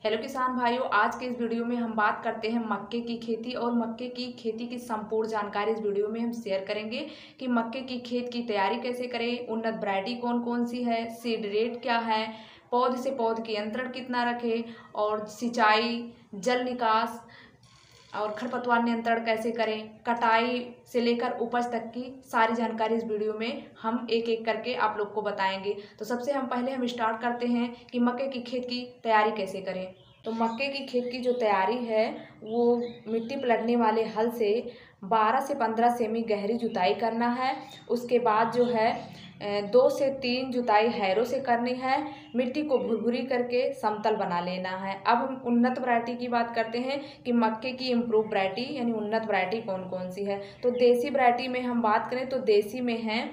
Hello किसान भाइयों, आज के इस वीडियो में हम बात करते हैं मक्के की खेती और मक्के की खेती की संपूर्ण जानकारी इस वीडियो में हम शेयर करेंगे कि मक्के की खेत की तैयारी कैसे करें, उन्नत वैरायटी कौन कौन सी है, सीड रेट क्या है, पौध से पौध की अंतरण कितना रखें और सिंचाई, जल निकास और खरपतवार नियंत्रण कैसे करें, कटाई से लेकर उपज तक की सारी जानकारी इस वीडियो में हम एक एक करके आप लोग को बताएंगे। तो सबसे पहले हम स्टार्ट करते हैं कि मक्के की खेत की तैयारी कैसे करें। तो मक्के की खेत की जो तैयारी है वो मिट्टी पलटने वाले हल से 12 से 15 सेमी गहरी जुताई करना है। उसके बाद जो है 2 से 3 जुताई हैरों से करनी है। मिट्टी को भुरभुरी करके समतल बना लेना है। अब हम उन्नत वैरायटी की बात करते हैं कि मक्के की इम्प्रूव वैरायटी यानी उन्नत वैरायटी कौन कौन सी है। तो देसी वैरायटी में हम बात करें तो देसी में है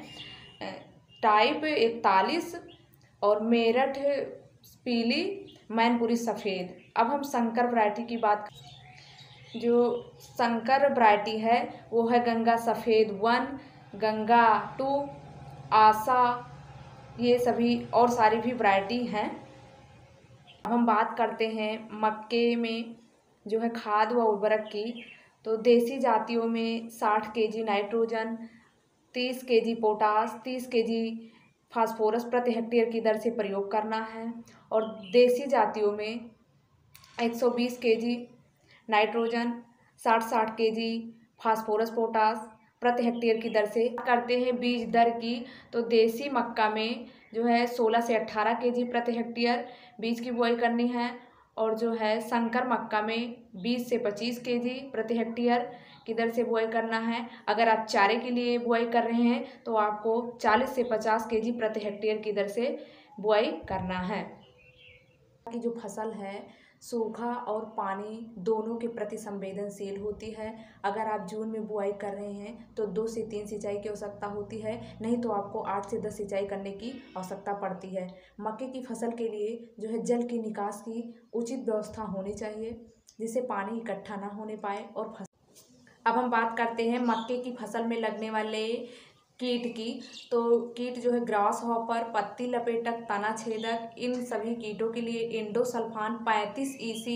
टाइप 41 और मेरठ पीली, मैनपुरी सफ़ेद। अब हम संकर वैरायटी की बात, जो संकर वैरायटी है वो है गंगा सफ़ेद 1, गंगा 2, आशा, ये सभी और सारी भी वैरायटी हैं। अब हम बात करते हैं मक्के में जो है खाद व उर्वरक की। तो देसी जातियों में 60 KG nitrogen, 30 KG potash, 30 KG phosphorus प्रति हेक्टेयर की दर से प्रयोग करना है। और देसी जातियों में 120 KG nitrogen, 60 KG phosphorus potash प्रति हेक्टेयर की दर से करते हैं। बीज दर की, तो देसी मक्का में जो है 16 से 18 केजी प्रति हेक्टेयर बीज की बुआई करनी है। और जो है संकर मक्का में 20 से 25 केजी प्रति हेक्टेयर की दर से बुआई करना है। अगर आप चारे के लिए बुआई कर रहे हैं तो आपको 40 से 50 केजी प्रति हेक्टेयर की दर से बुआई करना है। की जो फसल है सूखा और पानी दोनों के प्रति संवेदनशील होती है। अगर आप जून में बुआई कर रहे हैं तो 2 से 3 सिंचाई की आवश्यकता होती है, नहीं तो आपको 8 से 10 सिंचाई करने की आवश्यकता पड़ती है। मक्के की फसल के लिए जो है जल की निकास की उचित व्यवस्था होनी चाहिए जिससे पानी इकट्ठा ना होने पाए और अब हम बात करते हैं मक्के की फसल में लगने वाले कीट की। तो कीट जो है ग्रास हॉपर, पत्ती लपेटक, तना छेदक, इन सभी कीटों के लिए इंडोसल्फान 35 EC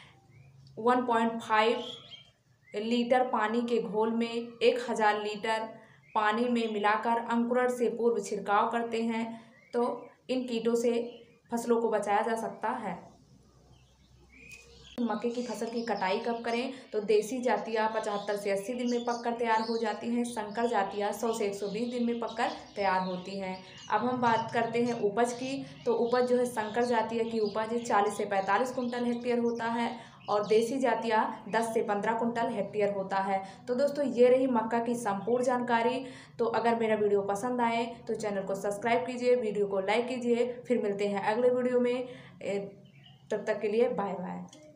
1.5 लीटर पानी के घोल में 1000 लीटर पानी में मिलाकर अंकुरण से पूर्व छिड़काव करते हैं। तो इन कीटों से फसलों को बचाया जा सकता है। मक्के की फसल की कटाई कब करें, तो देसी जातियाँ 75 से 80 दिन में पककर तैयार हो जाती हैं। संकर जातियाँ 100 से 120 दिन में पककर तैयार होती हैं। अब हम बात करते हैं उपज की। तो उपज जो है संकर जातिया की उपज 40 से 45 कुंटल हेक्टेयर होता है और देसी जातियाँ 10 से 15 कुंटल हेक्टेयर होता है। तो दोस्तों ये रही मक्का की संपूर्ण जानकारी। तो अगर मेरा वीडियो पसंद आए तो चैनल को सब्सक्राइब कीजिए, वीडियो को लाइक कीजिए। फिर मिलते हैं अगले वीडियो में, तब तक के लिए बाय बाय।